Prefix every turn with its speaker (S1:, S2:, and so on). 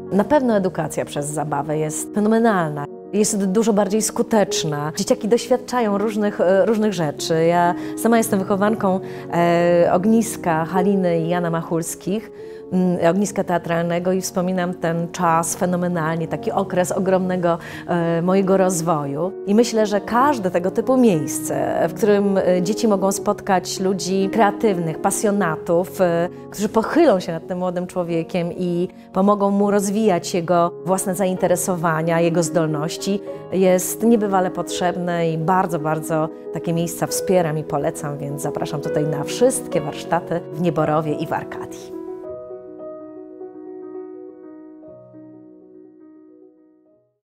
S1: Na pewno edukacja przez zabawę jest fenomenalna. Jest dużo bardziej skuteczna. Dzieciaki doświadczają różnych rzeczy. Ja sama jestem wychowanką ogniska Haliny i Jana Machulskich, ogniska teatralnego i wspominam ten czas fenomenalnie, taki okres ogromnego mojego rozwoju. I myślę, że każde tego typu miejsce, w którym dzieci mogą spotkać ludzi kreatywnych, pasjonatów, którzy pochylą się nad tym młodym człowiekiem i pomogą mu rozwijać jego własne zainteresowania, jego zdolności, jest niebywale potrzebne i bardzo, bardzo takie miejsca wspieram i polecam, więc zapraszam tutaj na wszystkie warsztaty w Nieborowie i w Arkadii.